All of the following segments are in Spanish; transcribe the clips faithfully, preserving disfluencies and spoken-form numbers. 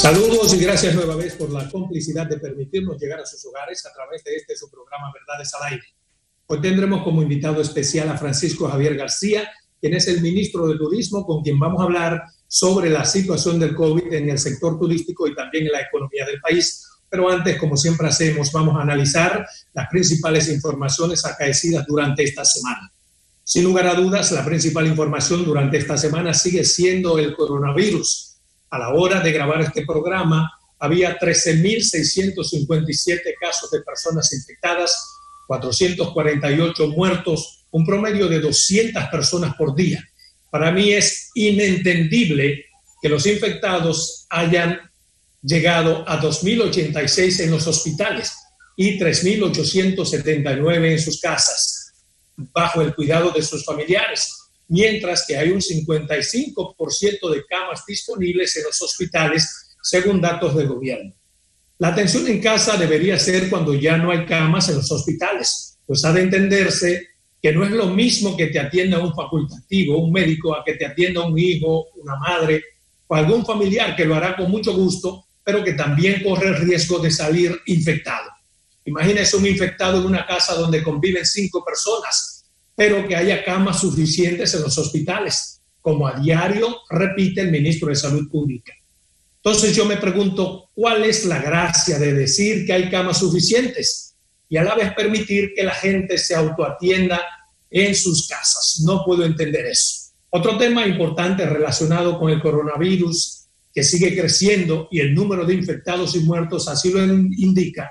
Saludos y gracias nueva vez por la complicidad de permitirnos llegar a sus hogares a través de este su programa Verdades al Aire. Hoy tendremos como invitado especial a Francisco Javier García, quien es el ministro de Turismo, con quien vamos a hablar sobre la situación del COVID en el sector turístico y también en la economía del país. Pero antes, como siempre hacemos, vamos a analizar las principales informaciones acaecidas durante esta semana. Sin lugar a dudas, la principal información durante esta semana sigue siendo el coronavirus. A la hora de grabar este programa, había trece mil seiscientos cincuenta y siete casos de personas infectadas, cuatrocientos cuarenta y ocho muertos, un promedio de doscientas personas por día. Para mí es inentendible que los infectados hayan llegado a dos mil ochenta y seis en los hospitales y tres mil ochocientos setenta y nueve en sus casas, bajo el cuidado de sus familiares, mientras que hay un cincuenta y cinco por ciento de camas disponibles en los hospitales, según datos del gobierno. La atención en casa debería ser cuando ya no hay camas en los hospitales, pues ha de entenderse que no es lo mismo que te atienda un facultativo, un médico, a que te atienda un hijo, una madre o algún familiar que lo hará con mucho gusto, pero que también corre el riesgo de salir infectado. Imagínese un infectado en una casa donde conviven cinco personas, pero que haya camas suficientes en los hospitales, como a diario repite el ministro de Salud Pública. Entonces yo me pregunto, ¿cuál es la gracia de decir que hay camas suficientes y a la vez permitir que la gente se autoatienda en sus casas? No puedo entender eso. Otro tema importante relacionado con el coronavirus, que sigue creciendo y el número de infectados y muertos así lo indica,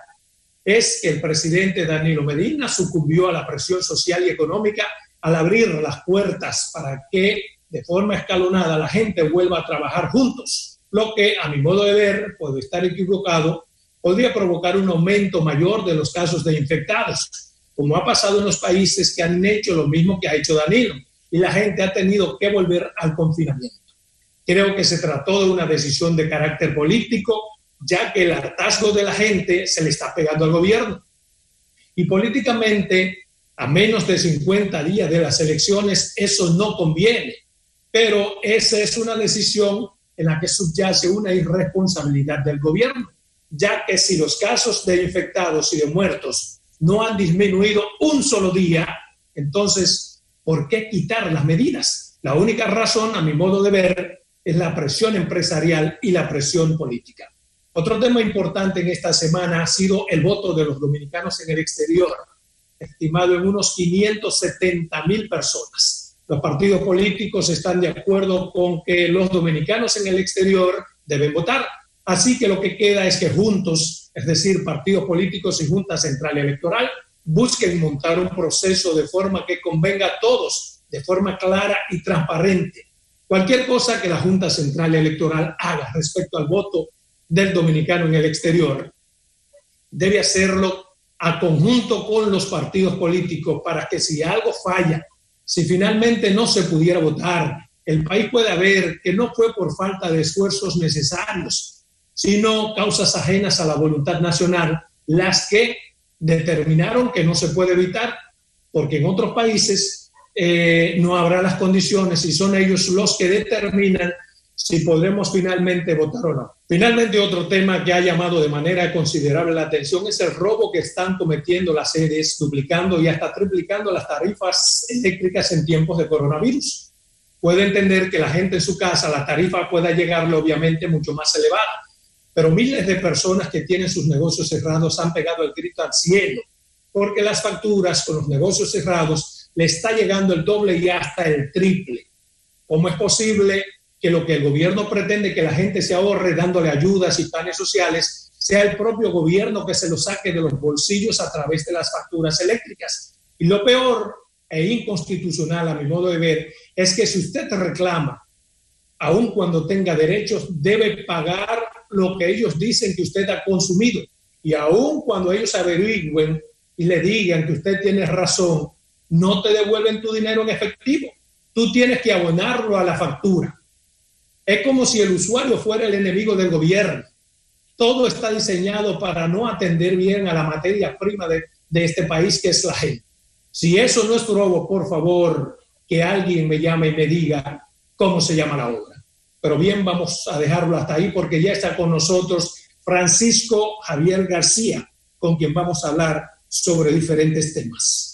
es que el presidente Danilo Medina sucumbió a la presión social y económica al abrir las puertas para que de forma escalonada la gente vuelva a trabajar juntos, lo que a mi modo de ver, puedo estar equivocado, podría provocar un aumento mayor de los casos de infectados, como ha pasado en los países que han hecho lo mismo que ha hecho Danilo, y la gente ha tenido que volver al confinamiento. Creo que se trató de una decisión de carácter político, ya que el hartazgo de la gente se le está pegando al gobierno. Y políticamente, a menos de cincuenta días de las elecciones, eso no conviene. Pero esa es una decisión en la que subyace una irresponsabilidad del gobierno, ya que si los casos de infectados y de muertos no han disminuido un solo día, entonces, ¿por qué quitar las medidas? La única razón, a mi modo de ver, es la presión empresarial y la presión política. Otro tema importante en esta semana ha sido el voto de los dominicanos en el exterior, estimado en unos quinientos setenta mil personas. Los partidos políticos están de acuerdo con que los dominicanos en el exterior deben votar. Así que lo que queda es que juntos, es decir, partidos políticos y Junta Central Electoral, busquen montar un proceso de forma que convenga a todos, de forma clara y transparente. Cualquier cosa que la Junta Central Electoral haga respecto al voto del dominicano en el exterior, debe hacerlo a conjunto con los partidos políticos para que si algo falla, si finalmente no se pudiera votar, el país pueda ver que no fue por falta de esfuerzos necesarios, sino causas ajenas a la voluntad nacional, las que determinaron que no se puede evitar, porque en otros países eh, no habrá las condiciones y son ellos los que determinan si podremos finalmente votar o no. Finalmente, otro tema que ha llamado de manera considerable la atención es el robo que están cometiendo las sedes, duplicando y hasta triplicando las tarifas eléctricas en tiempos de coronavirus. Puede entender que la gente en su casa, la tarifa pueda llegarle obviamente mucho más elevada, pero miles de personas que tienen sus negocios cerrados han pegado el grito al cielo, porque las facturas con los negocios cerrados le está llegando el doble y hasta el triple. ¿Cómo es posible que lo que el gobierno pretende que la gente se ahorre dándole ayudas y planes sociales sea el propio gobierno que se lo saque de los bolsillos a través de las facturas eléctricas? Y lo peor e inconstitucional, a mi modo de ver, es que si usted reclama, aun cuando tenga derechos, debe pagar lo que ellos dicen que usted ha consumido. Y aun cuando ellos averigüen y le digan que usted tiene razón, no te devuelven tu dinero en efectivo. Tú tienes que abonarlo a la factura. Es como si el usuario fuera el enemigo del gobierno. Todo está diseñado para no atender bien a la materia prima de, de este país, que es la gente. Si eso no es robo, por favor, que alguien me llame y me diga cómo se llama la obra. Pero bien, vamos a dejarlo hasta ahí porque ya está con nosotros Francisco Javier García, con quien vamos a hablar sobre diferentes temas.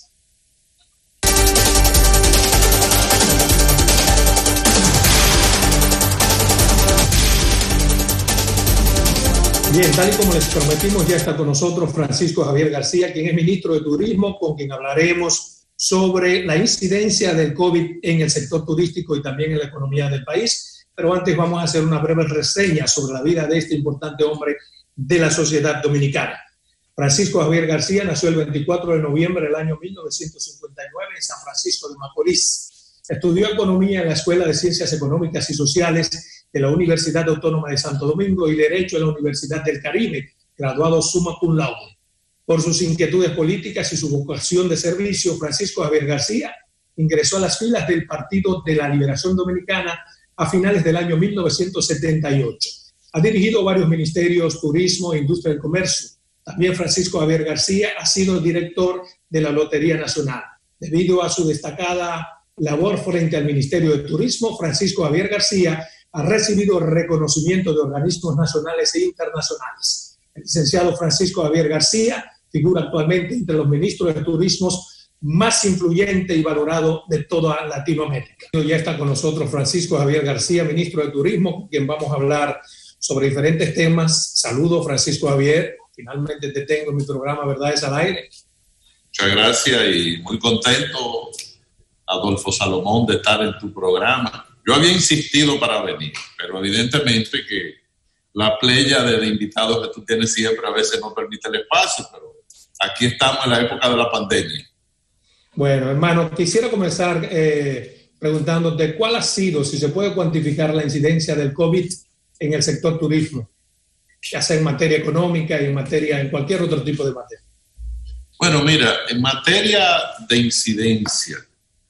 Bien, tal y como les prometimos, ya está con nosotros Francisco Javier García, quien es ministro de Turismo, con quien hablaremos sobre la incidencia del COVID en el sector turístico y también en la economía del país. Pero antes vamos a hacer una breve reseña sobre la vida de este importante hombre de la sociedad dominicana. Francisco Javier García nació el veinticuatro de noviembre del año mil novecientos cincuenta y nueve en San Francisco de Macorís. Estudió Economía en la Escuela de Ciencias Económicas y Sociales de la Universidad Autónoma de Santo Domingo y Derecho en la Universidad del Caribe, graduado summa cum laude. Por sus inquietudes políticas y su vocación de servicio, Francisco Javier García ingresó a las filas del Partido de la Liberación Dominicana a finales del año mil novecientos setenta y ocho. Ha dirigido varios ministerios, turismo e industria del comercio. También Francisco Javier García ha sido director de la Lotería Nacional. Debido a su destacada labor frente al Ministerio de Turismo, Francisco Javier García ha recibido reconocimiento de organismos nacionales e internacionales. El licenciado Francisco Javier García figura actualmente entre los ministros de Turismo más influyente y valorado de toda Latinoamérica. Ya está con nosotros Francisco Javier García, ministro de Turismo, con quien vamos a hablar sobre diferentes temas. Saludos, Francisco Javier. Finalmente te tengo en mi programa Verdades al Aire. Muchas gracias y muy contento, Adolfo Salomón, de estar en tu programa. Yo había insistido para venir, pero evidentemente que la playa de invitados que tú tienes siempre a veces no permite el espacio, pero aquí estamos en la época de la pandemia. Bueno, hermano, quisiera comenzar eh, preguntándote cuál ha sido, si se puede cuantificar la incidencia del COVID en el sector turismo, ya sea en materia económica y en materia, en cualquier otro tipo de materia. Bueno, mira, en materia de incidencia,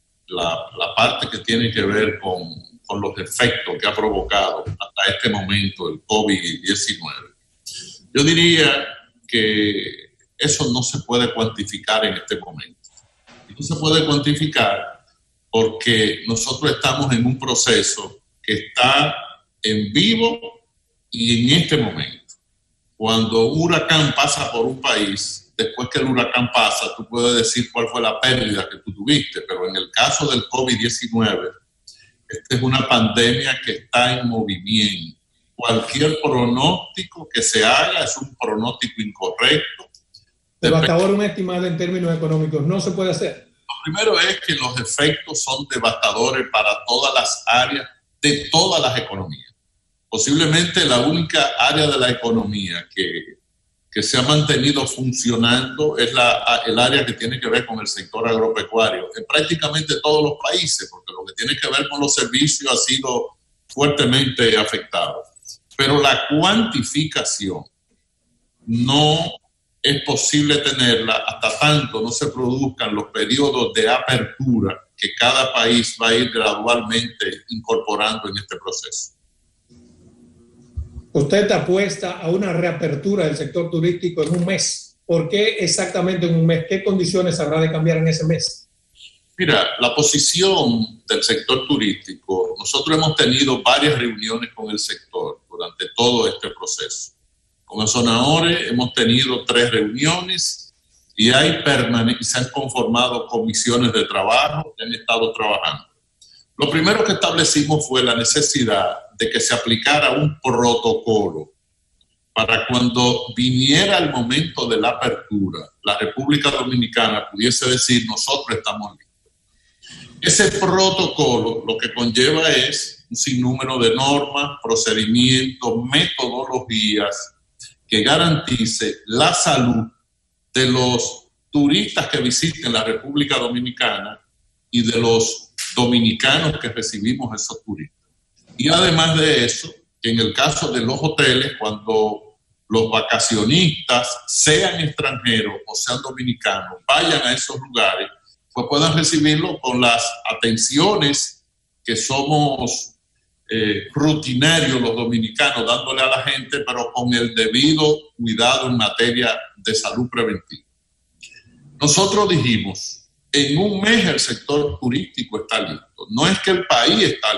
la, la parte que tiene que ver con con los efectos que ha provocado hasta este momento el COVID diecinueve. Yo diría que eso no se puede cuantificar en este momento. No se puede cuantificar porque nosotros estamos en un proceso que está en vivo y en este momento. Cuando un huracán pasa por un país, después que el huracán pasa, tú puedes decir cuál fue la pérdida que tú tuviste, pero en el caso del COVID diecinueve, esta es una pandemia que está en movimiento. Cualquier pronóstico que se haga es un pronóstico incorrecto. Pero hasta ahora un estimado en términos económicos no se puede hacer. Lo primero es que los efectos son devastadores para todas las áreas de todas las economías. Posiblemente la única área de la economía que, que se ha mantenido funcionando es la, el área que tiene que ver con el sector agropecuario, en prácticamente todos los países, porque lo que tiene que ver con los servicios ha sido fuertemente afectado. Pero la cuantificación no es posible tenerla hasta tanto no se produzcan los periodos de apertura que cada país va a ir gradualmente incorporando en este proceso. Usted apuesta a una reapertura del sector turístico en un mes. ¿Por qué exactamente en un mes? ¿Qué condiciones habrá de cambiar en ese mes? Mira, la posición del sector turístico, nosotros hemos tenido varias reuniones con el sector durante todo este proceso. Con Azonadores hemos tenido tres reuniones y hay permane- se han conformado comisiones de trabajo que han estado trabajando. Lo primero que establecimos fue la necesidad de que se aplicara un protocolo para cuando viniera el momento de la apertura, la República Dominicana pudiese decir, nosotros estamos listos. Ese protocolo lo que conlleva es un sinnúmero de normas, procedimientos, metodologías que garantice la salud de los turistas que visiten la República Dominicana y de los dominicanos que recibimos esos turistas. Y además de eso, que en el caso de los hoteles, cuando los vacacionistas, sean extranjeros o sean dominicanos, vayan a esos lugares, pues puedan recibirlo con las atenciones que somos eh, rutinarios los dominicanos, dándole a la gente, pero con el debido cuidado en materia de salud preventiva. Nosotros dijimos, en un mes el sector turístico está listo. No es que el país está listo.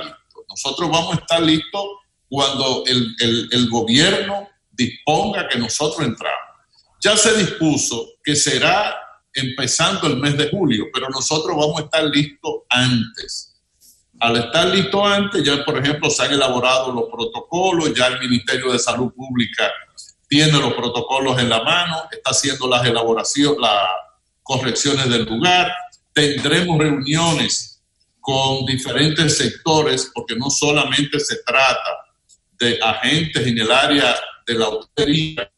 Nosotros vamos a estar listos cuando el, el, el gobierno disponga que nosotros entramos. Ya se dispuso que será empezando el mes de julio, pero nosotros vamos a estar listos antes. Al estar listos antes, ya por ejemplo se han elaborado los protocolos, ya el Ministerio de Salud Pública tiene los protocolos en la mano, está haciendo las elaboraciones, las correcciones del lugar. Tendremos reuniones con diferentes sectores, porque no solamente se trata de agentes en el área de la hotelería,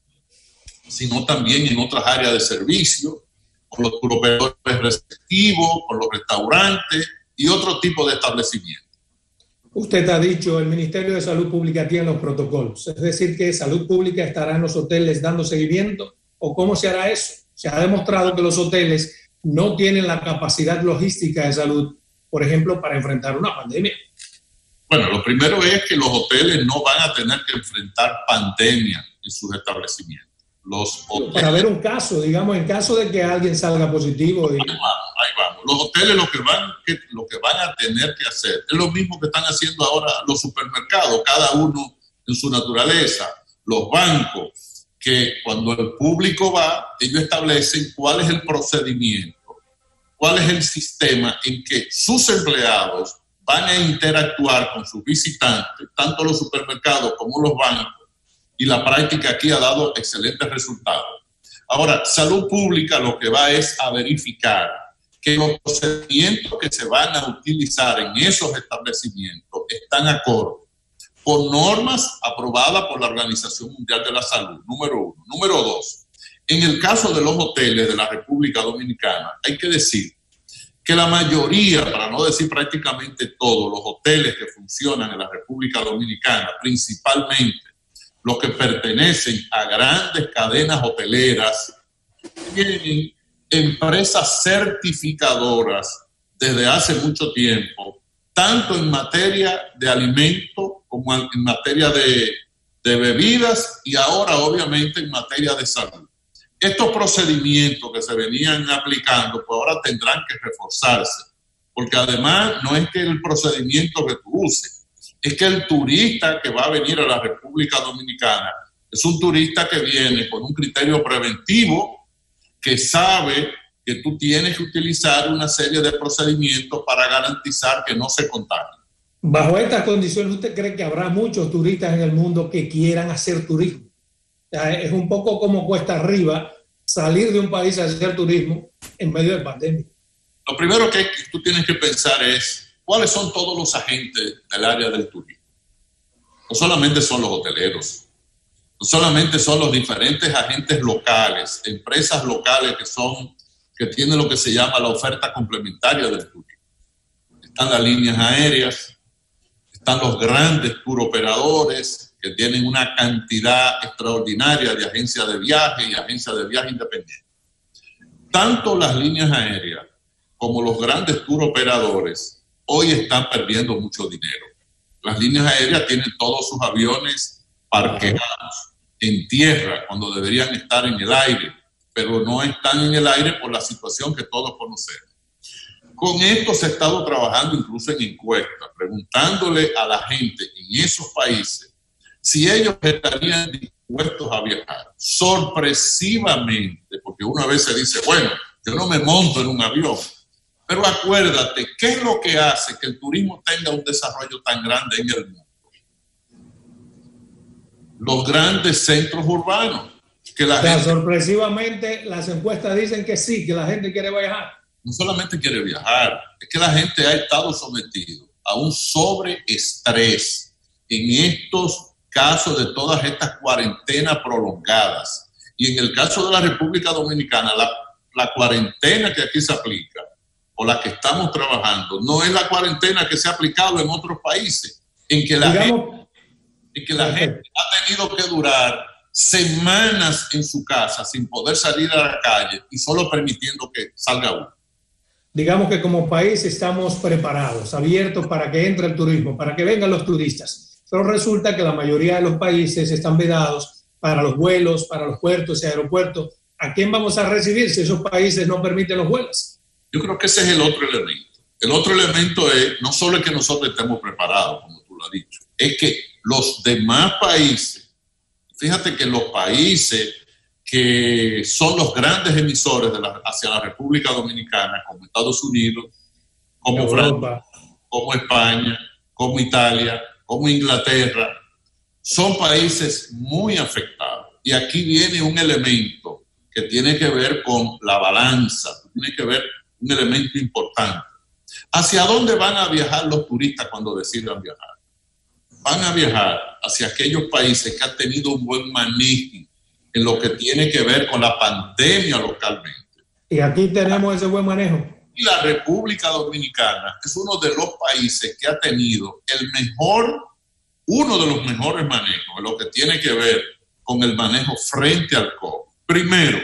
sino también en otras áreas de servicio, con los turoperadores receptivos, con los restaurantes y otro tipo de establecimientos. Usted ha dicho, el Ministerio de Salud Pública tiene los protocolos, es decir, que Salud Pública estará en los hoteles dando seguimiento, ¿o cómo se hará eso? Se ha demostrado que los hoteles no tienen la capacidad logística de salud, por ejemplo, para enfrentar una pandemia. Bueno, lo primero es que los hoteles no van a tener que enfrentar pandemia en sus establecimientos. Los hoteles, para ver un caso, digamos, en caso de que alguien salga positivo. Ahí vamos, ahí vamos. Los hoteles lo que, van, que, lo que van a tener que hacer es lo mismo que están haciendo ahora los supermercados, cada uno en su naturaleza. Los bancos, que cuando el público va, ellos establecen cuál es el procedimiento, cuál es el sistema en que sus empleados van a interactuar con sus visitantes, tanto los supermercados como los bancos, y la práctica aquí ha dado excelentes resultados. Ahora, Salud Pública lo que va es a verificar que los procedimientos que se van a utilizar en esos establecimientos están acorde con normas aprobadas por la Organización Mundial de la Salud, número uno. Número dos, en el caso de los hoteles de la República Dominicana, hay que decir que la mayoría, para no decir prácticamente todos, los hoteles que funcionan en la República Dominicana, principalmente los que pertenecen a grandes cadenas hoteleras, tienen empresas certificadoras desde hace mucho tiempo, tanto en materia de alimentos como en materia de, de bebidas y ahora obviamente en materia de salud. Estos procedimientos que se venían aplicando, pues ahora tendrán que reforzarse, porque además no es que el procedimiento que tú uses, es que el turista que va a venir a la República Dominicana es un turista que viene con un criterio preventivo, que sabe que tú tienes que utilizar una serie de procedimientos para garantizar que no se contagie. Bajo estas condiciones, ¿usted cree que habrá muchos turistas en el mundo que quieran hacer turismo? O sea, es un poco como cuesta arriba salir de un país a hacer turismo en medio de pandemia. Lo primero que tú tienes que pensar es ¿cuáles son todos los agentes del área del turismo? No solamente son los hoteleros, no solamente son los diferentes agentes locales, empresas locales que son, que tienen lo que se llama la oferta complementaria del turismo. Están las líneas aéreas, están los grandes turoperadores que tienen una cantidad extraordinaria de agencias de viaje y agencias de viaje independientes. Tanto las líneas aéreas como los grandes turoperadores hoy están perdiendo mucho dinero. Las líneas aéreas tienen todos sus aviones parqueados en tierra cuando deberían estar en el aire, pero no están en el aire por la situación que todos conocemos. Con esto se ha estado trabajando incluso en encuestas, preguntándole a la gente en esos países si ellos estarían dispuestos a viajar. Sorpresivamente, porque uno a veces dice, bueno, yo no me monto en un avión. Pero acuérdate, ¿qué es lo que hace que el turismo tenga un desarrollo tan grande en el mundo? Los grandes centros urbanos. Que la o sea, gente, sorpresivamente, las encuestas dicen que sí, que la gente quiere viajar. No solamente quiere viajar, es que la gente ha estado sometido a un sobreestrés en estos casos de todas estas cuarentenas prolongadas. Y en el caso de la República Dominicana, la, la cuarentena que aquí se aplica, o la que estamos trabajando, no es la cuarentena que se ha aplicado en otros países, en que la, Digamos, gente, en que la gente ha tenido que durar semanas en su casa sin poder salir a la calle y solo permitiendo que salga uno. Digamos que como país estamos preparados, abiertos para que entre el turismo, para que vengan los turistas, pero resulta que la mayoría de los países están vedados para los vuelos, para los puertos y aeropuertos. ¿A quién vamos a recibir si esos países no permiten los vuelos? Yo creo que ese es el otro elemento. El otro elemento es no solo que nosotros estemos preparados, como tú dicho, es que los demás países, fíjate que los países que son los grandes emisores de la, hacia la República Dominicana, como Estados Unidos, como Francia, como España, como Italia, como Inglaterra, son países muy afectados. Y aquí viene un elemento que tiene que ver con la balanza, tiene que ver un elemento importante. ¿Hacia dónde van a viajar los turistas cuando decidan viajar? Van a viajar hacia aquellos países que han tenido un buen manejo en lo que tiene que ver con la pandemia localmente. Y aquí tenemos ese buen manejo. Y la República Dominicana es uno de los países que ha tenido el mejor, uno de los mejores manejos en lo que tiene que ver con el manejo frente al COVID. Primero,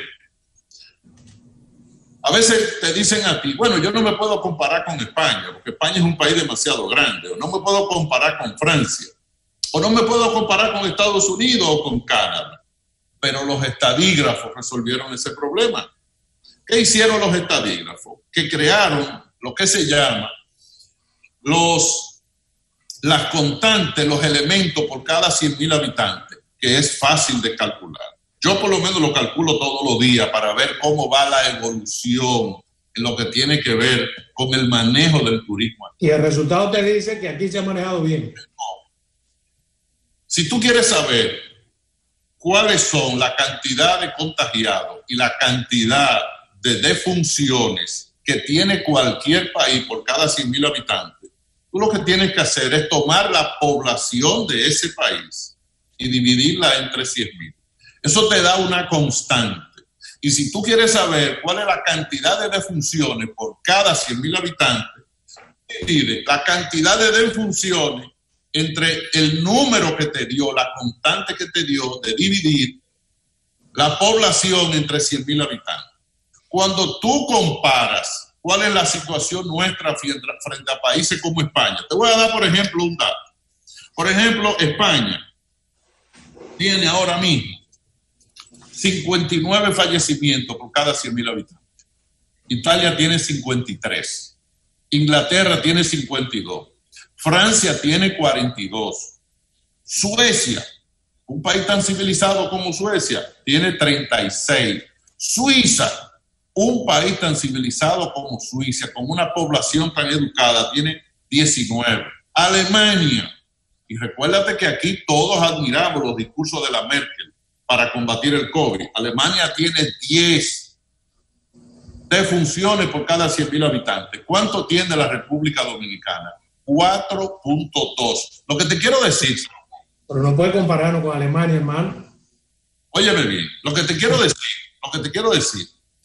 a veces te dicen a ti, bueno, yo no me puedo comparar con España, porque España es un país demasiado grande, o no me puedo comparar con Francia, o no me puedo comparar con Estados Unidos o con Canadá. Pero los estadígrafos resolvieron ese problema. ¿Qué hicieron los estadígrafos? Que crearon lo que se llama los, las constantes, los elementos por cada cien mil habitantes, que es fácil de calcular. Yo por lo menos lo calculo todos los días para ver cómo va la evolución en lo que tiene que ver con el manejo del turismo. Y el resultado te dice que aquí se ha manejado bien. No. Si tú quieres saber cuáles son la cantidad de contagiados y la cantidad de defunciones que tiene cualquier país por cada cien mil habitantes, tú lo que tienes que hacer es tomar la población de ese país y dividirla entre cien mil. Eso te da una constante. Y si tú quieres saber cuál es la cantidad de defunciones por cada cien mil habitantes, divide la cantidad de defunciones entre el número que te dio, la constante que te dio de dividir la población entre cien mil habitantes. Cuando tú comparas cuál es la situación nuestra frente a países como España, te voy a dar, por ejemplo, un dato. Por ejemplo, España tiene ahora mismo cincuenta y nueve fallecimientos por cada cien mil habitantes. Italia tiene cincuenta y tres. Inglaterra tiene cincuenta y dos. Francia tiene cuarenta y dos. Suecia, un país tan civilizado como Suecia, tiene treinta y seis. Suiza, un país tan civilizado como Suiza, con una población tan educada, tiene diecinueve. Alemania, y recuérdate que aquí todos admiramos los discursos de la Merkel para combatir el COVID. Alemania tiene diez defunciones por cada cien mil habitantes. ¿Cuánto tiene la República Dominicana? cuatro punto dos. Lo que te quiero decir... Pero no puedes compararnos con Alemania, hermano. Óyeme bien, lo que te quiero decir, lo que te quiero decir,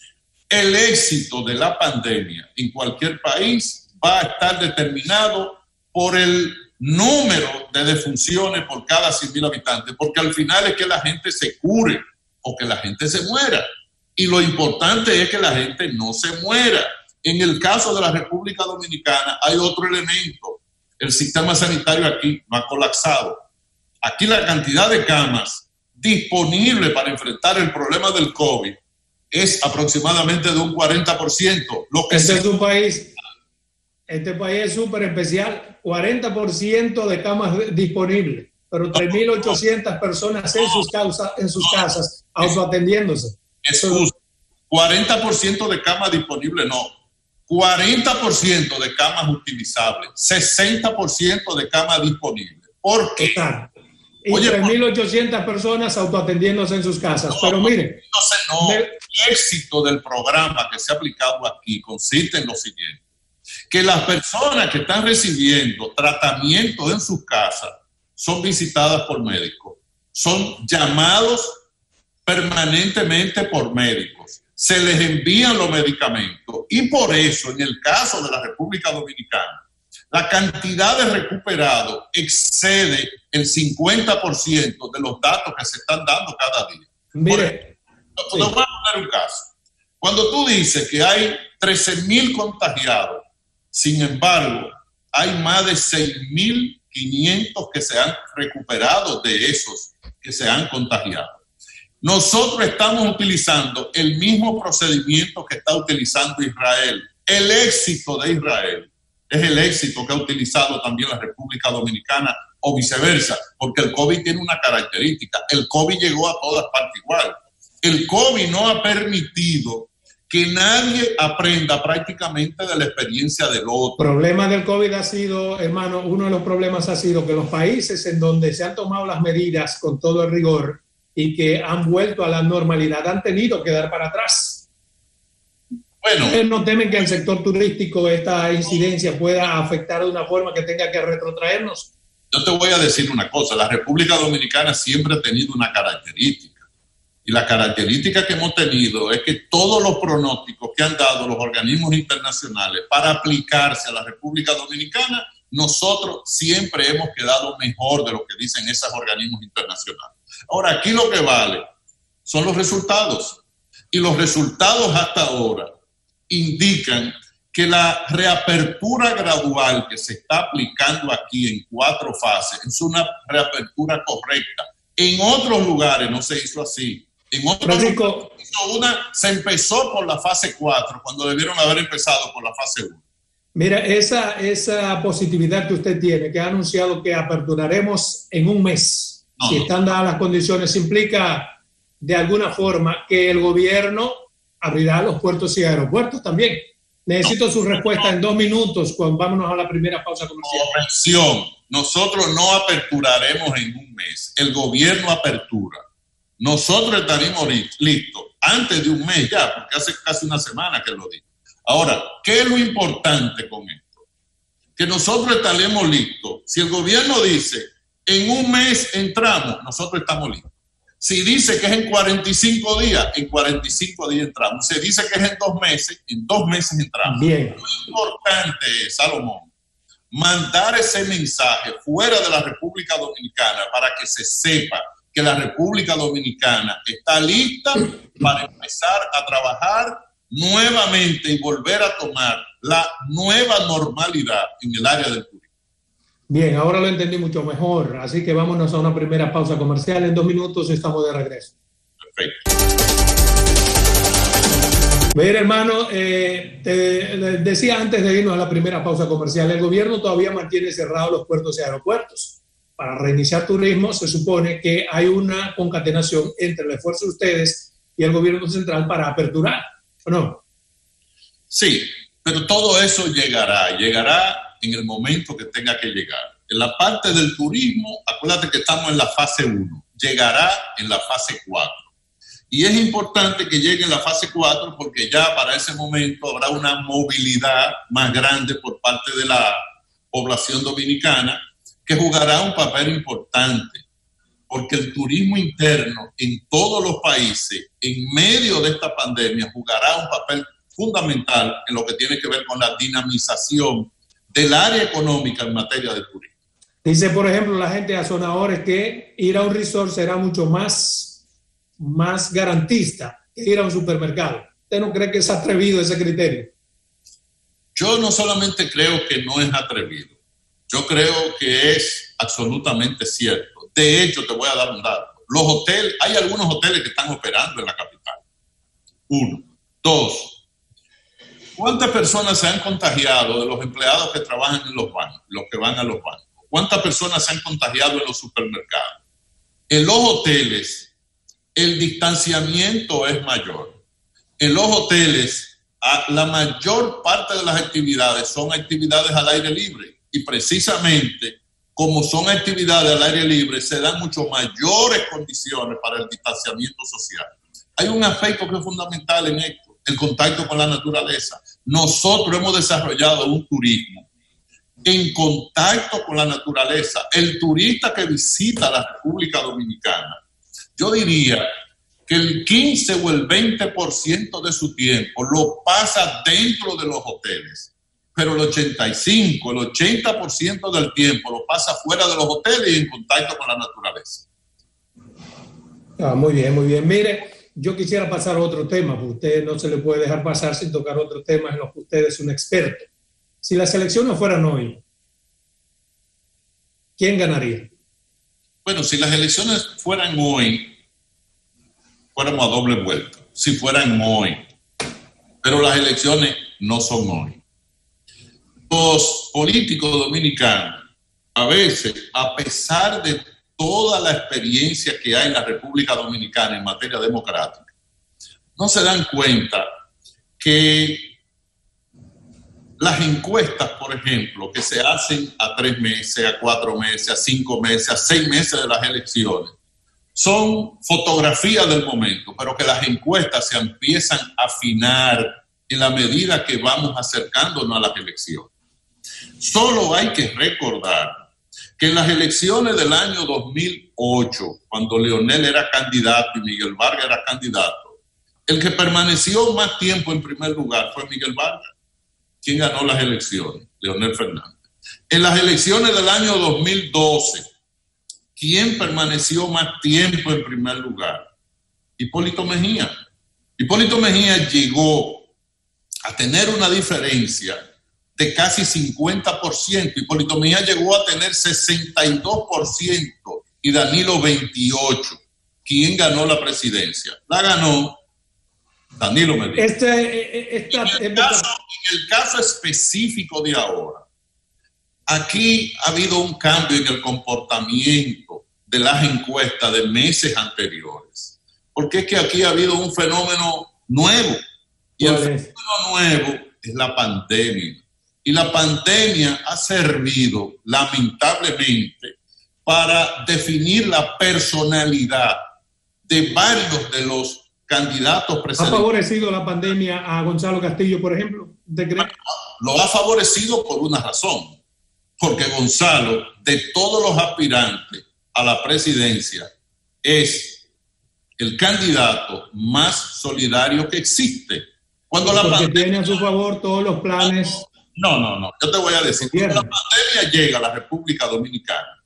el éxito de la pandemia en cualquier país va a estar determinado por el número de defunciones por cada cien mil habitantes, porque al final es que la gente se cure o que la gente se muera. Y lo importante es que la gente no se muera. En el caso de la República Dominicana hay otro elemento. El sistema sanitario aquí no ha colapsado. Aquí la cantidad de camas disponibles para enfrentar el problema del COVID es aproximadamente de un cuarenta por ciento. Lo que este se... es un país, este país es súper especial. cuarenta por ciento de camas disponibles, pero tres mil ochocientas personas en sus, causa, en sus casas autoatendiéndose. Eso, cuarenta por ciento de camas disponibles, no. cuarenta por ciento de camas utilizables, sesenta por ciento de camas disponibles. ¿Por qué? Y tres mil ochocientas personas autoatendiéndose en sus casas. No, pero miren. Entonces, no, me... el éxito del programa que se ha aplicado aquí consiste en lo siguiente: que las personas que están recibiendo tratamiento en sus casas son visitadas por médicos, son llamados permanentemente por médicos, se les envían los medicamentos y por eso en el caso de la República Dominicana la cantidad de recuperados excede el cincuenta por ciento de los datos que se están dando cada día. Mire, por, sí. Te voy a poner un caso. Cuando tú dices que hay trece mil contagiados, sin embargo, hay más de seis mil quinientos que se han recuperado de esos que se han contagiado. Nosotros estamos utilizando el mismo procedimiento que está utilizando Israel. El éxito de Israel es el éxito que ha utilizado también la República Dominicana o viceversa, porque el COVID tiene una característica. El COVID llegó a todas partes igual. El COVID no ha permitido que nadie aprenda prácticamente de la experiencia del otro. El problema del COVID ha sido, hermano, uno de los problemas ha sido que los países en donde se han tomado las medidas con todo el rigor y que han vuelto a la normalidad han tenido que dar para atrás. Bueno, ¿Ustedes no temen que el sector turístico esta incidencia pueda afectar de una forma que tenga que retrotraernos? Yo te voy a decir una cosa, la República Dominicana siempre ha tenido una característica. Y la característica que hemos tenido es que todos los pronósticos que han dado los organismos internacionales para aplicarse a la República Dominicana, nosotros siempre hemos quedado mejor de lo que dicen esos organismos internacionales. Ahora, aquí lo que vale son los resultados. Y los resultados hasta ahora indican que la reapertura gradual que se está aplicando aquí en cuatro fases es una reapertura correcta. En otros lugares no se hizo así. En otros lugares hizo una, se empezó por la fase cuatro cuando debieron haber empezado por la fase uno. Mira, esa, esa positividad que usted tiene, que ha anunciado que aperturaremos en un mes, no, si no. están dadas las condiciones, implica de alguna forma que el gobierno abrirá los puertos y aeropuertos también. Necesito no, su respuesta no, en dos minutos cuando vámonos a la primera pausa comercial. Corrección. Nosotros no aperturaremos en un mes. El gobierno apertura. Nosotros estaremos listos antes de un mes ya, porque hace casi una semana que lo digo. Ahora, ¿qué es lo importante con esto? Que nosotros estaremos listos. Si el gobierno dice, en un mes entramos, nosotros estamos listos. Si dice que es en cuarenta y cinco días, en cuarenta y cinco días entramos. Si dice que es en dos meses, en dos meses entramos. Bien. Lo importante es, Salomón, mandar ese mensaje fuera de la República Dominicana para que se sepa que la República Dominicana está lista para empezar a trabajar nuevamente y volver a tomar la nueva normalidad en el área del turismo. Bien, ahora lo entendí mucho mejor, así que vámonos a una primera pausa comercial. En dos minutos estamos de regreso. Perfecto. Ver, hermano, eh, te decía antes de irnos a la primera pausa comercial, el gobierno todavía mantiene cerrados los puertos y aeropuertos. Para reiniciar turismo se supone que hay una concatenación entre el esfuerzo de ustedes y el gobierno central para aperturar, ¿o no? Sí, pero todo eso llegará, llegará en el momento que tenga que llegar. En la parte del turismo, acuérdate que estamos en la fase uno, llegará en la fase cuatro. Y es importante que llegue en la fase cuatro porque ya para ese momento habrá una movilidad más grande por parte de la población dominicana que jugará un papel importante, porque el turismo interno en todos los países, en medio de esta pandemia, jugará un papel fundamental en lo que tiene que ver con la dinamización del área económica en materia de turismo. Dice, por ejemplo, la gente de Azonadores que ir a un resort será mucho más, más garantista que ir a un supermercado. ¿Usted no cree que es atrevido ese criterio? Yo no solamente creo que no es atrevido, yo creo que es absolutamente cierto. De hecho, te voy a dar un dato. Los hoteles, hay algunos hoteles que están operando en la capital. Uno. Dos. ¿Cuántas personas se han contagiado de los empleados que trabajan en los bancos, los que van a los bancos? ¿Cuántas personas se han contagiado en los supermercados? En los hoteles, el distanciamiento es mayor. En los hoteles, la mayor parte de las actividades son actividades al aire libre. Y precisamente, como son actividades al aire libre, se dan mucho mayores condiciones para el distanciamiento social. Hay un aspecto que es fundamental en esto, el contacto con la naturaleza. Nosotros hemos desarrollado un turismo en contacto con la naturaleza. El turista que visita la República Dominicana, yo diría que el quince o el veinte por ciento de su tiempo lo pasa dentro de los hoteles. Pero el ochenta y cinco, el ochenta por ciento del tiempo lo pasa fuera de los hoteles y en contacto con la naturaleza. Ah, muy bien, muy bien. Mire, yo quisiera pasar a otro tema, porque usted no se le puede dejar pasar sin tocar otro tema en los que usted es un experto. Si las elecciones fueran hoy, ¿quién ganaría? Bueno, si las elecciones fueran hoy, fuéramos a doble vuelta. Si fueran hoy. Pero las elecciones no son hoy. Los políticos dominicanos a veces, a pesar de toda la experiencia que hay en la República Dominicana en materia democrática, no se dan cuenta que las encuestas, por ejemplo, que se hacen a tres meses, a cuatro meses, a cinco meses, a seis meses de las elecciones, son fotografías del momento, pero que las encuestas se empiezan a afinar en la medida que vamos acercándonos a las elecciones. Solo hay que recordar que en las elecciones del año dos mil ocho, cuando Leonel era candidato y Miguel Vargas era candidato, el que permaneció más tiempo en primer lugar fue Miguel Vargas. ¿Quién ganó las elecciones? Leonel Fernández. En las elecciones del año dos mil doce, ¿quién permaneció más tiempo en primer lugar? Hipólito Mejía. Hipólito Mejía llegó a tener una diferencia de casi cincuenta por ciento. Hipólito Mejía llegó a tener sesenta y dos por ciento y Danilo veintiocho por ciento. ¿Quién ganó la presidencia? La ganó Danilo Medina. Este, esta, en, el caso, en el caso específico de ahora, aquí ha habido un cambio en el comportamiento de las encuestas de meses anteriores, porque es que aquí ha habido un fenómeno nuevo, y el fenómeno nuevo es la pandemia. Y la pandemia ha servido, lamentablemente, para definir la personalidad de varios de los candidatos presidenciales. ¿Ha favorecido la pandemia a Gonzalo Castillo, por ejemplo? ¿De creer? Lo ha favorecido por una razón, porque Gonzalo, de todos los aspirantes a la presidencia, es el candidato más solidario que existe. Cuando la porque pandemia, tiene a su favor todos los planes. No, no, no. Yo te voy a decir, cuando la pandemia llega a la República Dominicana,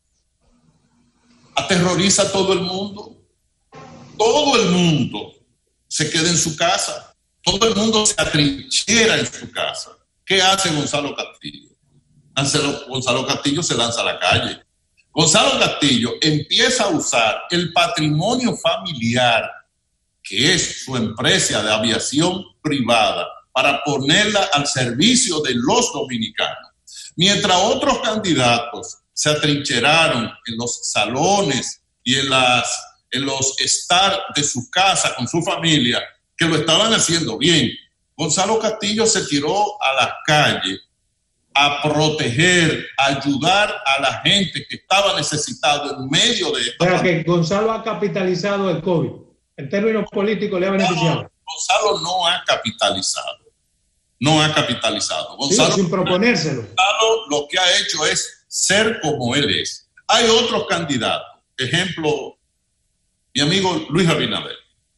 aterroriza a todo el mundo. Todo el mundo se queda en su casa. Todo el mundo se atrinchera en su casa. ¿Qué hace Gonzalo Castillo? Gonzalo Castillo se lanza a la calle. Gonzalo Castillo empieza a usar el patrimonio familiar, que es su empresa de aviación privada, para ponerla al servicio de los dominicanos. Mientras otros candidatos se atrincheraron en los salones y en, las, en los estar de su casa con su familia, que lo estaban haciendo bien, Gonzalo Castillo se tiró a las calles a proteger, a ayudar a la gente que estaba necesitada en medio de esto. O sea, que Gonzalo ha capitalizado el COVID. En términos políticos le ha beneficiado. No, Gonzalo no ha capitalizado. No ha capitalizado. Gonzalo, sí, sin proponérselo. Gonzalo lo que ha hecho es ser como él es. Hay otros candidatos. Ejemplo, mi amigo Luis Abinader.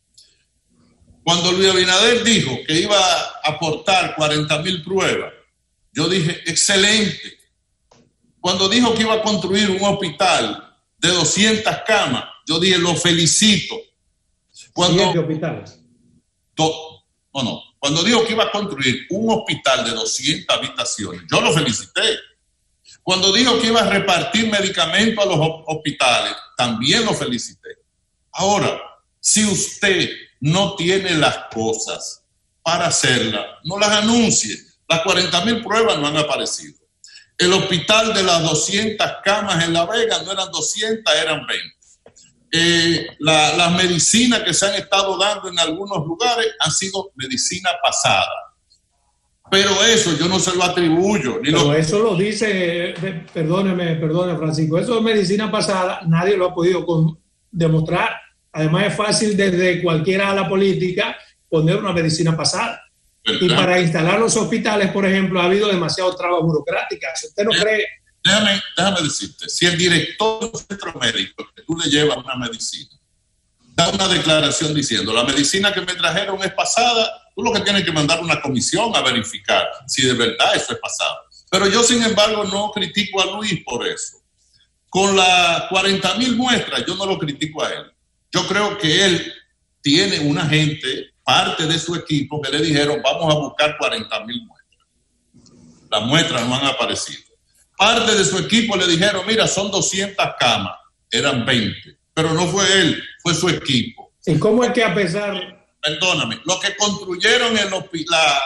Cuando Luis Abinader dijo que iba a aportar cuarenta mil pruebas, yo dije, excelente. Cuando dijo que iba a construir un hospital de doscientas camas, yo dije, lo felicito. Cuando, hospitales. To, no, no. Cuando dijo que iba a construir un hospital de doscientas habitaciones, yo lo felicité. Cuando dijo que iba a repartir medicamentos a los hospitales, también lo felicité. Ahora, si usted no tiene las cosas para hacerlas, no las anuncie. Las cuarenta mil pruebas no han aparecido. El hospital de las doscientas camas en La Vega no eran doscientas, eran veinte. Eh, la, las medicinas que se han estado dando en algunos lugares han sido medicina pasada. Pero eso yo no se lo atribuyo. Ni Pero lo... eso lo dice, perdóneme, perdóneme Francisco, eso es medicina pasada, nadie lo ha podido con, demostrar. Además es fácil desde cualquiera a la política poner una medicina pasada. ¿Verdad? Y para instalar los hospitales, por ejemplo, ha habido demasiado trabas burocráticas. ¿Usted no déjame, cree? Déjame, déjame decirte, si el director del centro médico que tú le llevas una medicina da una declaración diciendo la medicina que me trajeron es pasada, tú lo que tienes que mandar una comisión a verificar si de verdad eso es pasado. Pero yo, sin embargo, no critico a Luis por eso. Con las cuarenta mil muestras, yo no lo critico a él. Yo creo que él tiene una gente, parte de su equipo, que le dijeron vamos a buscar cuarenta mil muestras. Las muestras no han aparecido. Parte de su equipo le dijeron, mira, son doscientas camas, eran veinte, pero no fue él, fue su equipo. ¿Y cómo es que a pesar? Perdóname, lo que construyeron en la,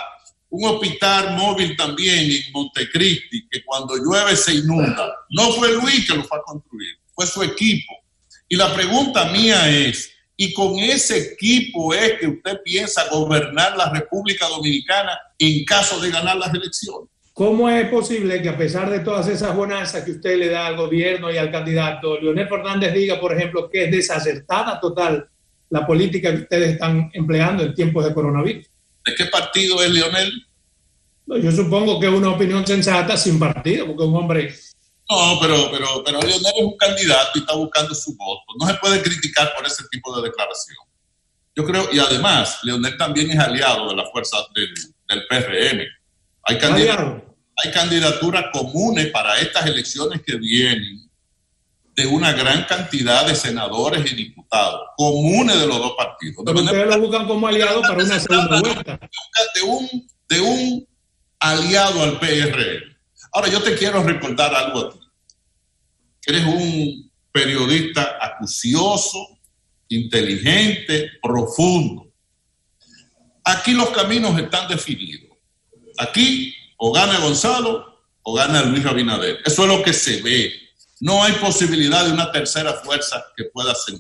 un hospital móvil también en Montecristi, que cuando llueve se inunda. No fue Luis que lo fue a construir, fue su equipo. Y la pregunta mía es, ¿y con ese equipo es que usted piensa gobernar la República Dominicana en caso de ganar las elecciones? ¿Cómo es posible que a pesar de todas esas bonanzas que usted le da al gobierno y al candidato, Leonel Fernández diga, por ejemplo, que es desacertada total la política que ustedes están empleando en tiempos de coronavirus? ¿De qué partido es Leonel? No, yo supongo que es una opinión sensata sin partido, porque un hombre... No, pero, pero, pero Leonel es un candidato y está buscando su voto. No se puede criticar por ese tipo de declaración. Yo creo, y además, Leonel también es aliado de la fuerza del, del P R M. Hay, candidat hay candidaturas comunes para estas elecciones que vienen de una gran cantidad de senadores y diputados, comunes de los dos partidos. Pero ustedes lo buscan como aliado para una segunda vuelta. De un, de un aliado al P R M. Ahora, yo te quiero recordar algo a ti. Eres un periodista acucioso, inteligente, profundo. Aquí los caminos están definidos. Aquí o gana Gonzalo o gana Luis Abinader. Eso es lo que se ve. No hay posibilidad de una tercera fuerza que pueda ascender.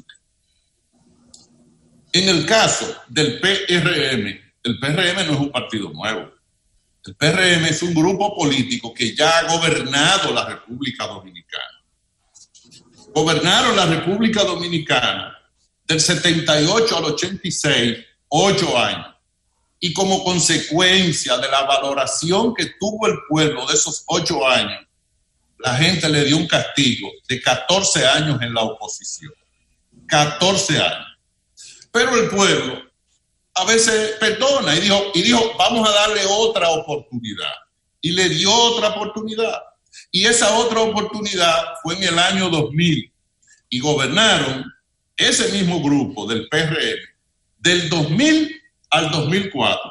En el caso del P R M, el P R M no es un partido nuevo. El P R M es un grupo político que ya ha gobernado la República Dominicana. Gobernaron la República Dominicana del setenta y ocho al ochenta y seis, ocho años. Y como consecuencia de la valoración que tuvo el pueblo de esos ocho años, la gente le dio un castigo de catorce años en la oposición. catorce años. Pero el pueblo a veces perdona y dijo, y dijo, vamos a darle otra oportunidad. Y le dio otra oportunidad. Y esa otra oportunidad fue en el año dos mil. Y gobernaron ese mismo grupo del P R M del dos mil al dos mil cuatro.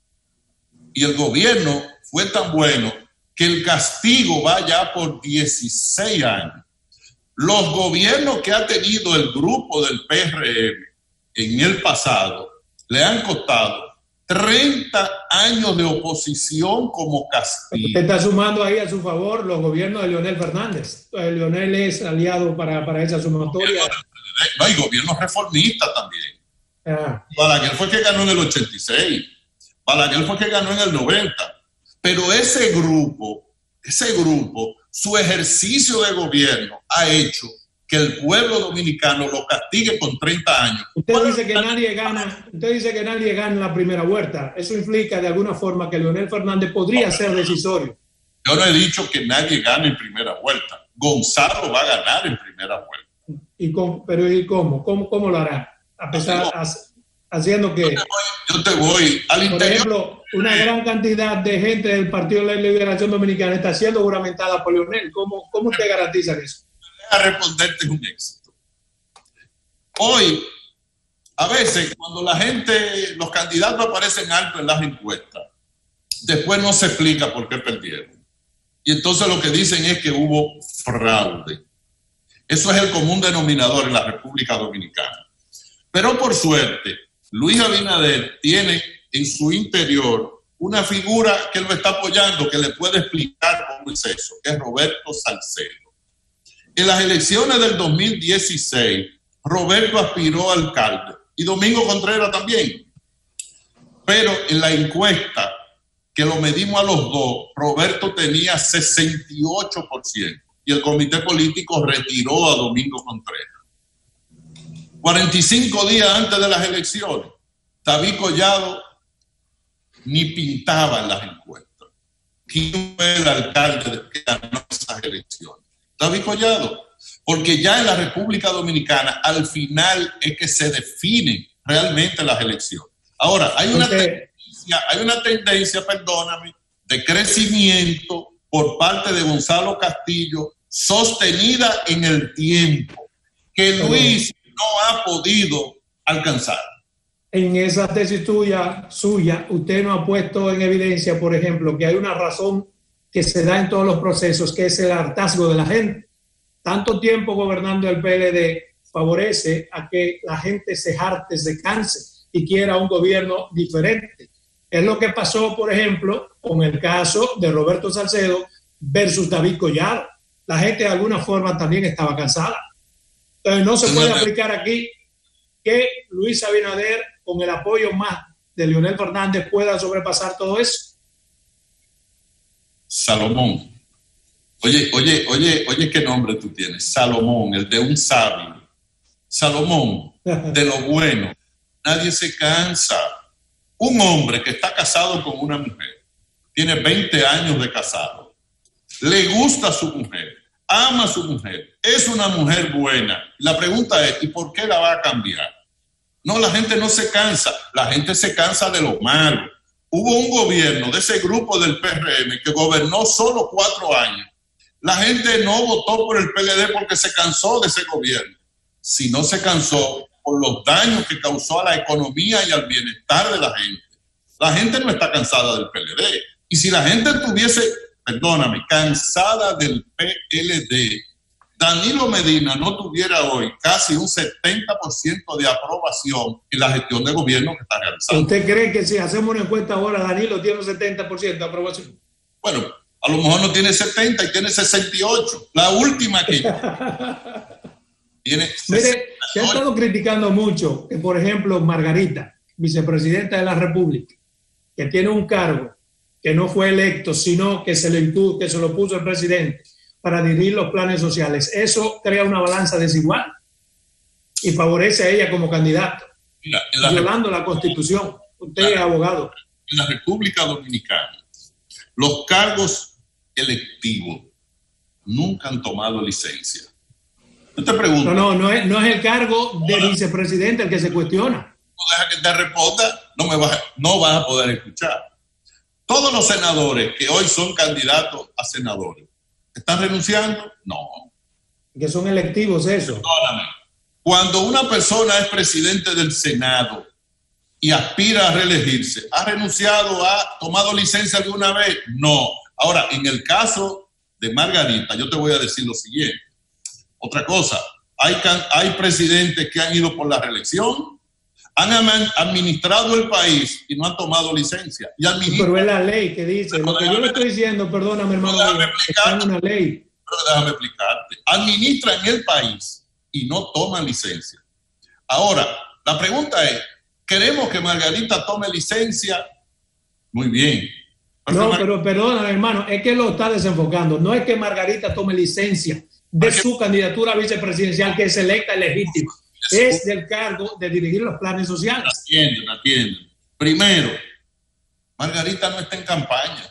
Y el gobierno fue tan bueno que el castigo va ya por dieciséis años. Los gobiernos que ha tenido el grupo del P R M en el pasado le han costado treinta años de oposición como castigo. Usted está sumando ahí a su favor los gobiernos de Leonel Fernández. Leonel es aliado para, para esa sumatoria. No, hay gobiernos reformistas también. Ah. Balaguer fue que ganó en el ochenta y seis. Balaguer fue que ganó en el noventa. Pero ese grupo, ese grupo, su ejercicio de gobierno ha hecho que el pueblo dominicano lo castigue con treinta años. Usted dice que nadie gana, usted dice que nadie gana en la primera vuelta. Eso implica de alguna forma que Leonel Fernández podría ser decisorio. Yo no he dicho que nadie gane en primera vuelta. Gonzalo va a ganar en primera vuelta. ¿Y cómo, pero ¿y cómo? ¿Cómo, cómo lo hará? A pesar, no, haciendo que... Yo te voy, yo te voy al por interior. ejemplo, una gran cantidad de gente del Partido de la Liberación Dominicana está siendo juramentada por Leonel. ¿Cómo, cómo usted garantiza eso? A responderte un éxito. Hoy, a veces, cuando la gente, los candidatos aparecen alto en las encuestas, después no se explica por qué perdieron. Y entonces lo que dicen es que hubo fraude. Eso es el común denominador en la República Dominicana. Pero por suerte, Luis Abinader tiene en su interior una figura que lo está apoyando, que le puede explicar cómo es eso, que es Roberto Salcedo. En las elecciones del dos mil dieciséis, Roberto aspiró a alcalde y Domingo Contreras también. Pero en la encuesta que lo medimos a los dos, Roberto tenía sesenta y ocho por ciento y el comité político retiró a Domingo Contreras. cuarenta y cinco días antes de las elecciones, David Collado ni pintaba en las encuestas. ¿Quién fue el alcalde que ganó esas elecciones? David Collado, porque ya en la República Dominicana al final es que se definen realmente las elecciones. Ahora, hay una, okay. tendencia, hay una tendencia, perdóname, de crecimiento por parte de Gonzalo Castillo sostenida en el tiempo que Luis no ha podido alcanzar. En esa tesis tuya, suya, usted no ha puesto en evidencia, por ejemplo, que hay una razón que se da en todos los procesos, que es el hartazgo de la gente. Tanto tiempo gobernando el P L D favorece a que la gente se harte, se canse y quiera un gobierno diferente. Es lo que pasó, por ejemplo, con el caso de Roberto Salcedo versus David Collado. La gente de alguna forma también estaba cansada. Entonces no se puede aplicar aquí que Luis Abinader, con el apoyo más de Leonel Fernández, pueda sobrepasar todo eso. Salomón. Oye, oye, oye, oye, ¿qué nombre tú tienes? Salomón, el de un sabio. Salomón, de lo bueno. Nadie se cansa. Un hombre que está casado con una mujer, tiene veinte años de casado, le gusta a su mujer, ama a su mujer, es una mujer buena. La pregunta es, ¿y por qué la va a cambiar? No, la gente no se cansa, la gente se cansa de lo malo. Hubo un gobierno de ese grupo del P R M que gobernó solo cuatro años. La gente no votó por el P L D porque se cansó de ese gobierno, sino se cansó por los daños que causó a la economía y al bienestar de la gente. La gente no está cansada del P L D. Y si la gente estuviese, perdóname, cansada del P L D, Danilo Medina no tuviera hoy casi un setenta por ciento de aprobación en la gestión de gobierno que está realizando. ¿Usted cree que si hacemos una encuesta ahora, Danilo tiene un setenta por ciento de aprobación? Bueno, a lo mejor no tiene setenta y tiene sesenta y ocho. La última que tiene Mire, se ha estado criticando mucho que, por ejemplo, Margarita, vicepresidenta de la República, que tiene un cargo que no fue electo, sino que se, le, que se lo puso el presidente para dirigir los planes sociales. Eso crea una balanza desigual y favorece a ella como candidata, Mira, la violando la Constitución. Usted la, es abogado. En la República Dominicana, los cargos electivos nunca han tomado licencia. Yo te pregunto. No, no, no es, no es el cargo de ahora, vicepresidente el que se cuestiona. No deja que te responda, no, me vas, no vas a poder escuchar. Todos los senadores que hoy son candidatos a senadores, ¿están renunciando? No. Que son electivos eso. Perdóname. Cuando una persona es presidente del Senado y aspira a reelegirse, ¿ha renunciado, ha tomado licencia alguna vez? No. Ahora, en el caso de Margarita, yo te voy a decir lo siguiente. Otra cosa, hay, hay presidentes que han ido por la reelección, han administrado el país y no han tomado licencia. Y pero es la ley que dice, lo que yo le estoy diciendo, perdóname hermano, está en una ley. Pero déjame explicarte. Administran el país y no toman licencia. Ahora, la pregunta es, ¿queremos que Margarita tome licencia? Muy bien. No, pero perdóname hermano, es que lo está desenfocando. No es que Margarita tome licencia de su candidatura vicepresidencial, que es electa y legítima. Es del cargo de dirigir los planes sociales. Atienden, atienden. Primero, Margarita no está en campaña.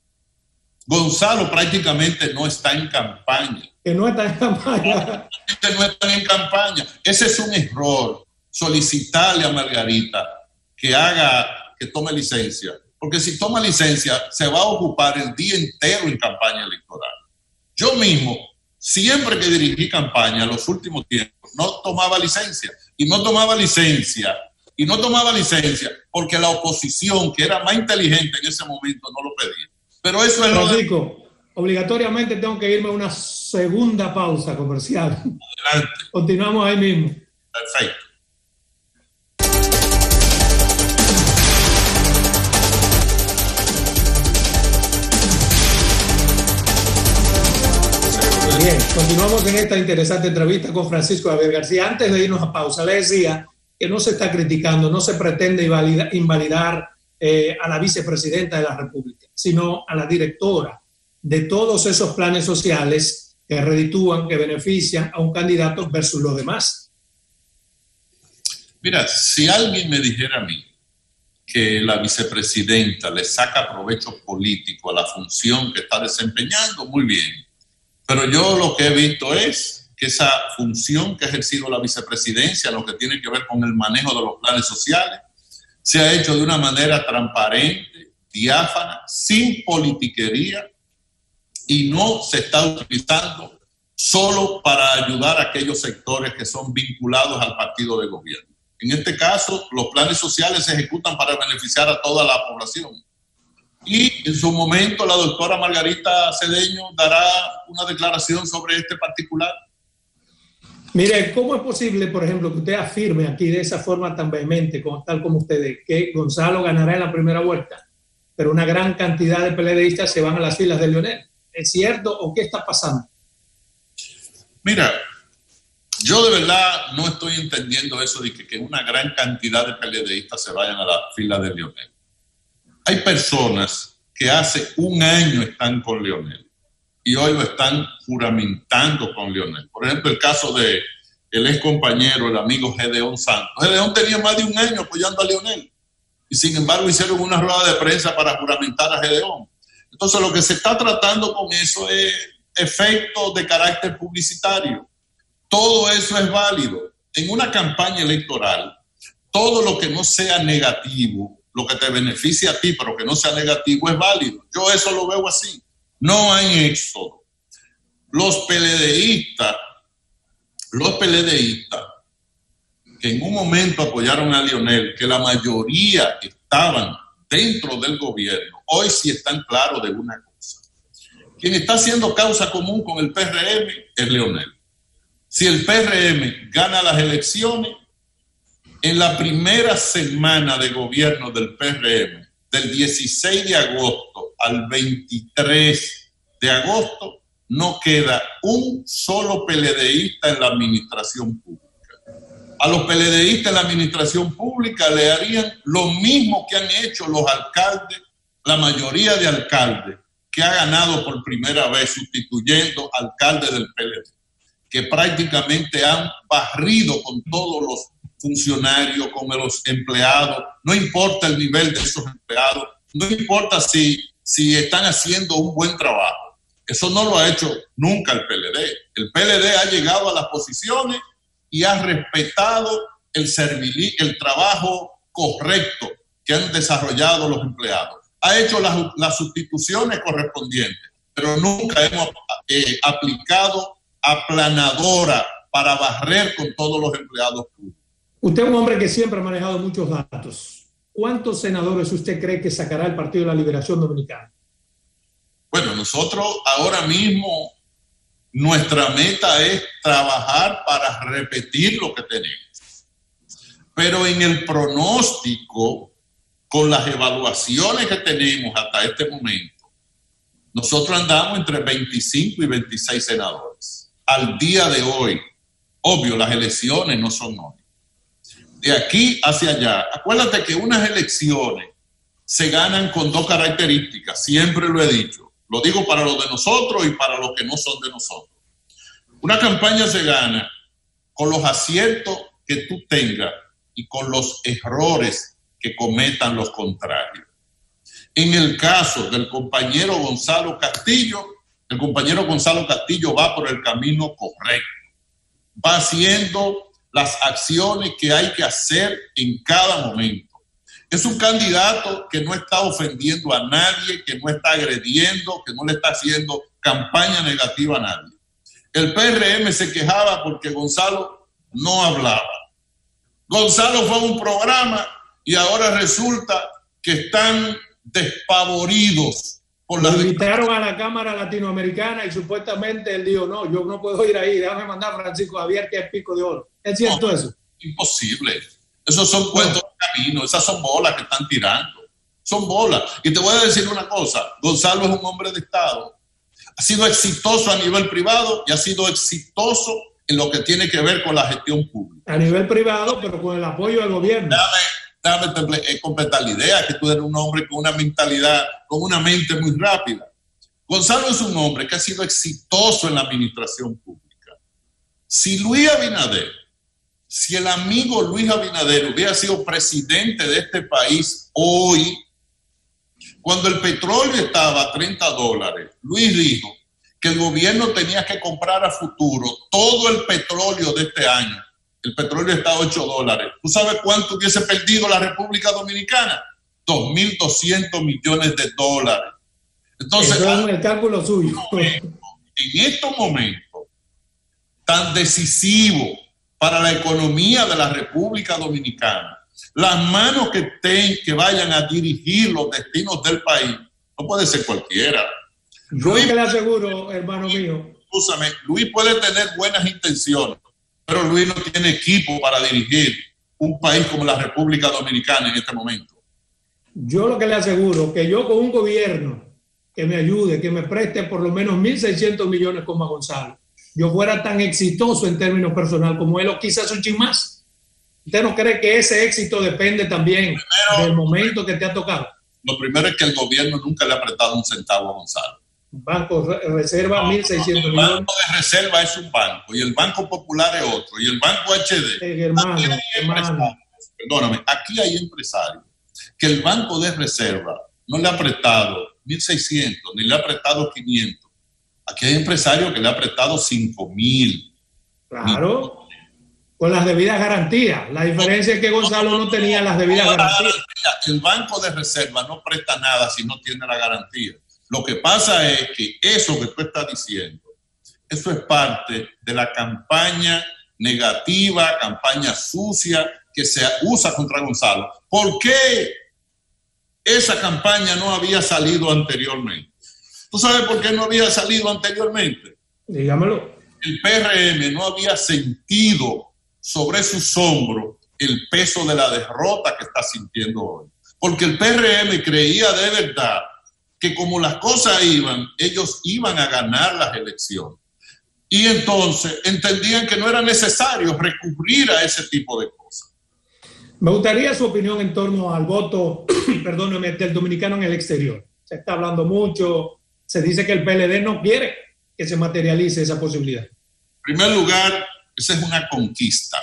Gonzalo prácticamente no está en campaña. Que no está en campaña. No están en campaña. Ese es un error. Solicitarle a Margarita que haga, que tome licencia. Porque si toma licencia, se va a ocupar el día entero en campaña electoral. Yo mismo, siempre que dirigí campaña en los últimos tiempos, no tomaba licencia. Y no tomaba licencia. Y no tomaba licencia porque la oposición, que era más inteligente en ese momento, no lo pedía. Pero eso es lo Francisco, de... obligatoriamente tengo que irme a una segunda pausa comercial. Adelante. Continuamos ahí mismo. Perfecto. Bien, continuamos en esta interesante entrevista con Francisco Javier García. Antes de irnos a pausa, le decía que no se está criticando, no se pretende invalidar, invalidar eh, a la vicepresidenta de la República, sino a la directora de todos esos planes sociales que reditúan, que benefician a un candidato versus los demás. Mira, si alguien me dijera a mí que la vicepresidenta le saca provecho político a la función que está desempeñando, muy bien. Pero yo lo que he visto es que esa función que ha ejercido la vicepresidencia, lo que tiene que ver con el manejo de los planes sociales, se ha hecho de una manera transparente, diáfana, sin politiquería, y no se está utilizando solo para ayudar a aquellos sectores que son vinculados al partido de gobierno. En este caso, los planes sociales se ejecutan para beneficiar a toda la población. Y en su momento la doctora Margarita Cedeño dará una declaración sobre este particular. Mire, ¿cómo es posible, por ejemplo, que usted afirme aquí de esa forma tan vehemente, como, tal como ustedes, que Gonzalo ganará en la primera vuelta, pero una gran cantidad de PLDistas se van a las filas de Leonel? ¿Es cierto o qué está pasando? Mira, yo de verdad no estoy entendiendo eso de que, que una gran cantidad de PLDistas se vayan a las filas de Leonel. Hay personas que hace un año están con Leonel y hoy lo están juramentando con Leonel. Por ejemplo, el caso de el ex compañero, el amigo Gedeón Santos. Gedeón tenía más de un año apoyando a Leonel y sin embargo hicieron una rueda de prensa para juramentar a Gedeón. Entonces lo que se está tratando con eso es efectos de carácter publicitario. Todo eso es válido. En una campaña electoral, todo lo que no sea negativo, lo que te beneficie a ti, pero que no sea negativo, es válido. Yo eso lo veo así. No hay éxodo. Los PLDistas, los PLDistas que en un momento apoyaron a Leonel, que la mayoría estaban dentro del gobierno, hoy sí están claros de una cosa. Quien está haciendo causa común con el P R M es Leonel. Si el P R M gana las elecciones, en la primera semana de gobierno del P R M, del dieciséis de agosto al veintitrés de agosto, no queda un solo PLDista en la administración pública. A los PLDistas en la administración pública le harían lo mismo que han hecho los alcaldes, la mayoría de alcaldes que ha ganado por primera vez sustituyendo alcaldes del P L D, que prácticamente han barrido con todos los funcionarios, con los empleados, no importa el nivel de esos empleados, no importa si, si están haciendo un buen trabajo. Eso no lo ha hecho nunca el P L D. El P L D ha llegado a las posiciones y ha respetado el, servili, el trabajo correcto que han desarrollado los empleados. Ha hecho las, las sustituciones correspondientes, pero nunca hemos eh, aplicado aplanadora para barrer con todos los empleados públicos. Usted es un hombre que siempre ha manejado muchos datos. ¿Cuántos senadores usted cree que sacará el Partido de la Liberación Dominicana? Bueno, nosotros ahora mismo, nuestra meta es trabajar para repetir lo que tenemos. Pero en el pronóstico, con las evaluaciones que tenemos hasta este momento, nosotros andamos entre veinticinco y veintiséis senadores. Al día de hoy, obvio, las elecciones no son hoy. De aquí hacia allá, acuérdate que unas elecciones se ganan con dos características, siempre lo he dicho, lo digo para los de nosotros y para los que no son de nosotros. Una campaña se gana con los aciertos que tú tengas y con los errores que cometan los contrarios. En el caso del compañero Gonzalo Castillo, el compañero Gonzalo Castillo va por el camino correcto, va haciendo las acciones que hay que hacer en cada momento. Es un candidato que no está ofendiendo a nadie, que no está agrediendo, que no le está haciendo campaña negativa a nadie. El P R M se quejaba porque Gonzalo no hablaba. Gonzalo fue a un programa y ahora resulta que están despavoridos. Por Lo invitaron a la Cámara Latinoamericana y supuestamente él dijo, no, yo no puedo ir ahí, déjame mandar a Francisco Javier, que es pico de oro. ¿Es cierto no, eso? Imposible. Esos son cuentos de camino, esas son bolas que están tirando. Son bolas. Y te voy a decir una cosa, Gonzalo es un hombre de Estado. Ha sido exitoso a nivel privado y ha sido exitoso en lo que tiene que ver con la gestión pública. A nivel privado, pero con el apoyo del gobierno. Déjame, déjame eh, completar la idea, que tú eres un hombre con una mentalidad, con una mente muy rápida. Gonzalo es un hombre que ha sido exitoso en la administración pública. Si Luis Abinader, si el amigo Luis Abinader hubiera sido presidente de este país hoy, cuando el petróleo estaba a treinta dólares, Luis dijo que el gobierno tenía que comprar a futuro todo el petróleo de este año. El petróleo está a ocho dólares. ¿Tú sabes cuánto hubiese perdido la República Dominicana? dos mil doscientos millones de dólares. Entonces, eso es el cálculo suyo. En estos momentos tan decisivos para la economía de la República Dominicana, las manos que, ten, que vayan a dirigir los destinos del país, no puede ser cualquiera. Yo Luis, que le aseguro, hermano mío. Escúchame, Luis puede tener buenas intenciones, Pero Luis no tiene equipo para dirigir un país como la República Dominicana en este momento. Yo lo que le aseguro, que yo con un gobierno que me ayude, que me preste por lo menos mil seiscientos millones como a Gonzalo, yo fuera tan exitoso en términos personal como él, o quizás un chin más. ¿Usted no cree que ese éxito depende también primero, del momento que te ha tocado? Lo primero es que el gobierno nunca le ha prestado un centavo a Gonzalo. Banco Reserva, no, mil seiscientos millones. El Banco de Reserva es un banco y el Banco Popular es otro y el Banco H D. Eh, hermano, hermano. Perdóname, aquí hay empresarios que el Banco de Reserva no le ha prestado mil seiscientos ni le ha prestado quinientos. Aquí hay empresarios que le ha prestado cinco mil. Claro. Con las debidas garantías. La diferencia es que Gonzalo no tenía las debidas garantías. El Banco de Reserva no presta nada si no tiene la garantía. Lo que pasa es que eso que tú estás diciendo, eso es parte de la campaña negativa, campaña sucia que se usa contra Gonzalo. ¿Por qué esa campaña no había salido anteriormente? ¿Tú sabes por qué no había salido anteriormente? Dígamelo. El P R M no había sentido sobre sus hombros el peso de la derrota que está sintiendo hoy. Porque el P R M creía de verdad que como las cosas iban, ellos iban a ganar las elecciones. Y entonces entendían que no era necesario recurrir a ese tipo de cosas. Me gustaría su opinión en torno al voto, perdóneme, del dominicano en el exterior. Se está hablando mucho, se dice que el P L D no quiere que se materialice esa posibilidad. En primer lugar, esa es una conquista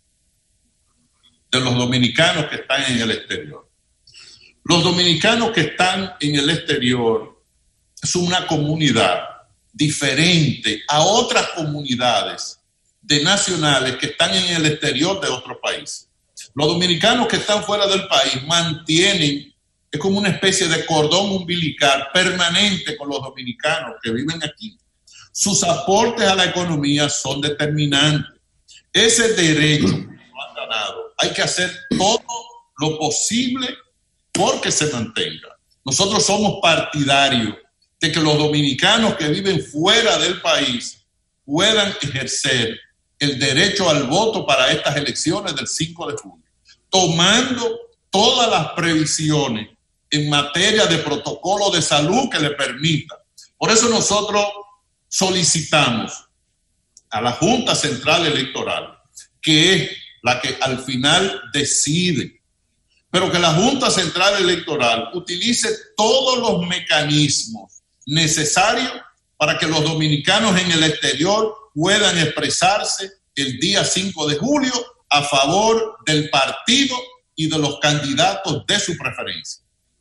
de los dominicanos que están en el exterior. Los dominicanos que están en el exterior es una comunidad diferente a otras comunidades de nacionales que están en el exterior de otros países. Los dominicanos que están fuera del país mantienen, es como una especie de cordón umbilical permanente con los dominicanos que viven aquí. Sus aportes a la economía son determinantes. Ese derecho que no han ganado, hay que hacer todo lo posible porque se mantenga. Nosotros somos partidarios de que los dominicanos que viven fuera del país puedan ejercer el derecho al voto para estas elecciones del cinco de julio, tomando todas las previsiones en materia de protocolo de salud que le permita. Por eso nosotros solicitamos a la Junta Central Electoral, que es la que al final decide, pero que la Junta Central Electoral utilice todos los mecanismos necesarios para que los dominicanos en el exterior puedan expresarse el día cinco de julio a favor del partido y de los candidatos de su preferencia.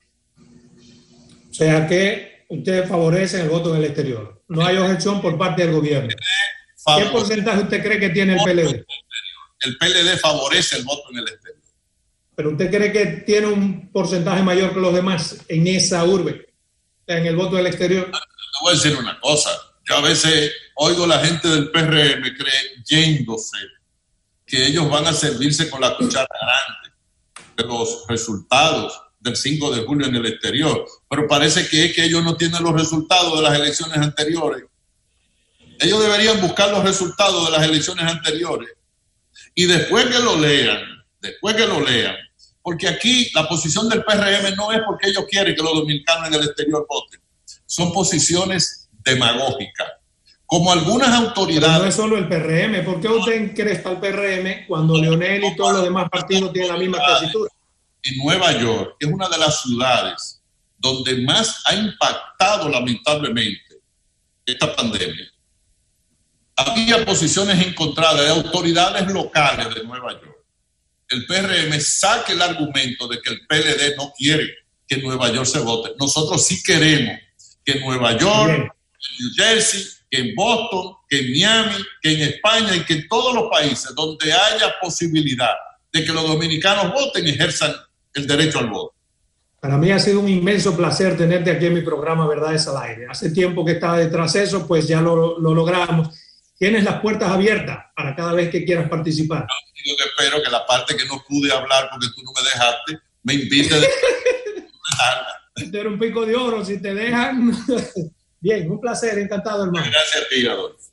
O sea que ustedes favorecen el voto en el exterior. No hay objeción por parte del gobierno. ¿Qué porcentaje usted cree que tiene el P L D? El P L D favorece el voto en el exterior. ¿Pero usted cree que tiene un porcentaje mayor que los demás en esa urbe, en el voto del exterior? Te voy a decir una cosa. Yo a veces oigo a la gente del P R M creyéndose que ellos van a servirse con la cuchara grande de los resultados del cinco de julio en el exterior. Pero parece que es que ellos no tienen los resultados de las elecciones anteriores. Ellos deberían buscar los resultados de las elecciones anteriores y después que lo lean, después que lo lean, porque aquí la posición del P R M no es porque ellos quieren que los dominicanos en el exterior voten. Son posiciones demagógicas. Como algunas autoridades... Pero no es solo el P R M. ¿Por qué usted encrespa al P R M cuando Leonel y todos los demás partidos tienen la misma tesitura? En Nueva York, que es una de las ciudades donde más ha impactado lamentablemente esta pandemia, había posiciones encontradas de autoridades locales de Nueva York. El P R M saque el argumento de que el P L D no quiere que en Nueva York se vote. Nosotros sí queremos que en Nueva York, Bien. en New Jersey, que en Boston, que en Miami, que en España y que en todos los países donde haya posibilidad de que los dominicanos voten, ejerzan el derecho al voto. Para mí ha sido un inmenso placer tenerte aquí en mi programa Verdades al Aire. Hace tiempo que estaba detrás de eso, pues ya lo, lo logramos. Tienes las puertas abiertas para cada vez que quieras participar. Yo te espero que la parte que no pude hablar porque tú no me dejaste, me invite de... Te era un pico de oro, si te dejan. Bien, un placer, encantado, hermano. Gracias a ti, Adolfo.